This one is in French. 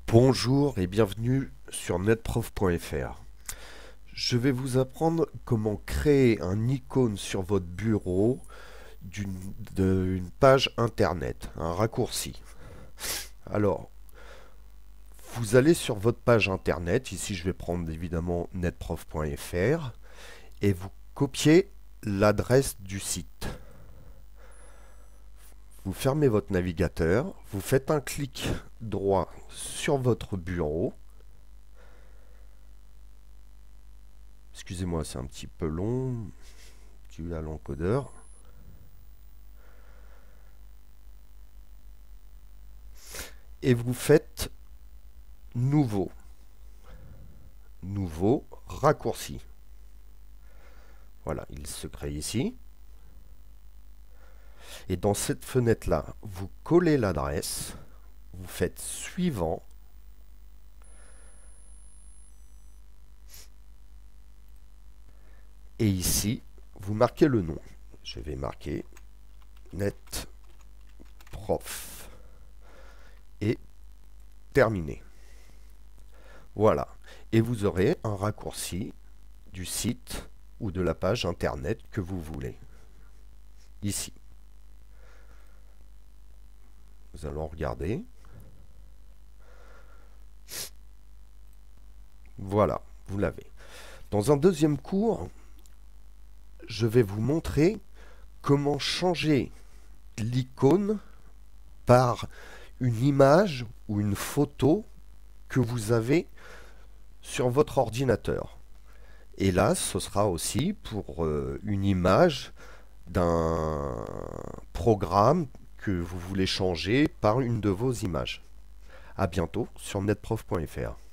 Bonjour et bienvenue sur netprof.fr. Je vais vous apprendre comment créer un icône sur votre bureau d'une page internet, un raccourci. Alors, vous allez sur votre page internet, ici je vais prendre évidemment netprof.fr, et vous copiez l'adresse du site. Vous fermez votre navigateur, vous faites un clic droit sur votre bureau. Excusez-moi, c'est un petit peu long, dû à l'encodeur. Et vous faites nouveau. Nouveau raccourci. Voilà, il se crée ici. Et dans cette fenêtre-là, vous collez l'adresse, vous faites suivant. Et ici, vous marquez le nom. Je vais marquer netprof. Et terminé. Voilà. Et vous aurez un raccourci du site ou de la page internet que vous voulez. Ici. Nous allons regarder. Voilà, vous l'avez. Dans un deuxième cours, je vais vous montrer comment changer l'icône par une image ou une photo que vous avez sur votre ordinateur. Et là, ce sera aussi pour une image d'un programme que vous voulez changer par une de vos images. À bientôt sur netprof.fr.